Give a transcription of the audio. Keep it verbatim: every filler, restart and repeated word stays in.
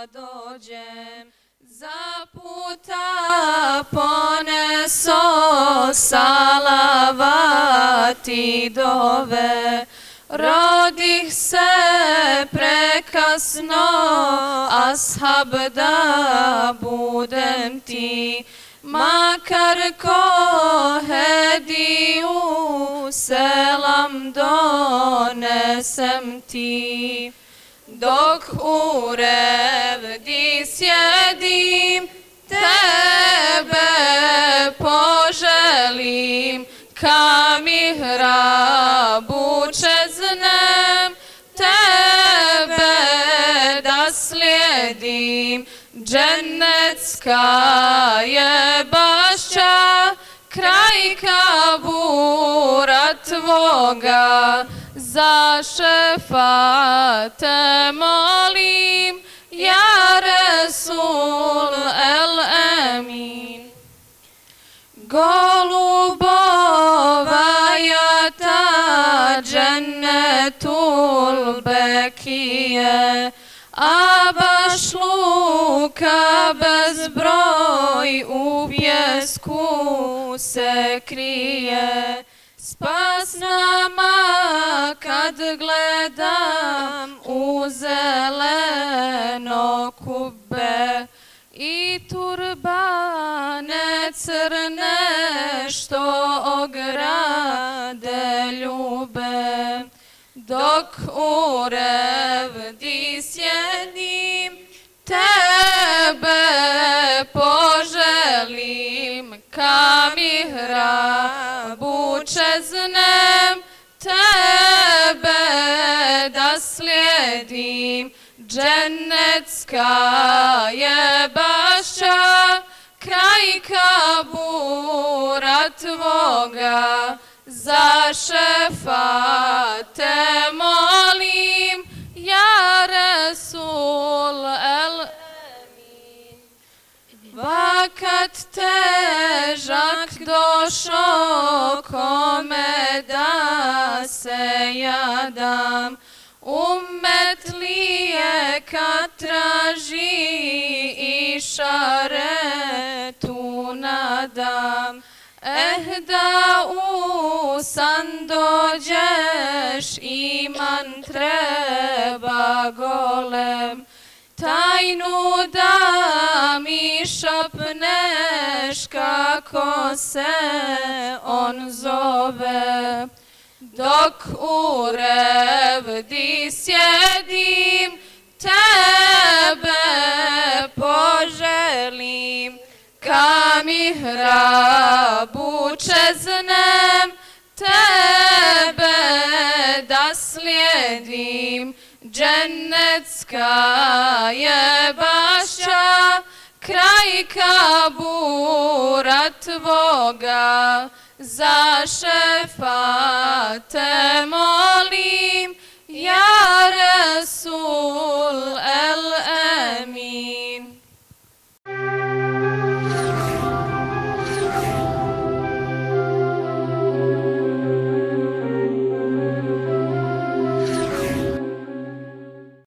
dođem. Za puta poneso salavati dove, rodih se prekasno, ashab da budem ti, makar ko hediju selam donesem ti. Dok u revdi sjedim, tebe poželim, ka mihrabu čeznem, tebe da slijedim. Džennetska je bašća, kraj kabura tvoga, za šefate molim, ja Resul el Emin. Golubova ja ta džennetul bekije, a baš luka bezbroj u pjesku se krije. Spas nama kad gledam u zeleno kubbe i turbane crne što ograde ljube. Dok u revdi sjedim, tebe poželim, ka mihrabu čeznem, tebe da slijedim. Džennetska je bašća, kraj kabura tvoga, za šefate molim, ja Resul el Emin. Vakat težak došo kome da se jadam, ummet lijeka traži i šaretu nadam. Eh da u san dođeš, iman treba golem, tajnu da mi šapneš kako se on zove. Dok u revdi sjedim, tebe poželim, ka mihrabu čeznem, tebe da slijedim. Džennetska je bašća, kraj kabura tvoga, za šefate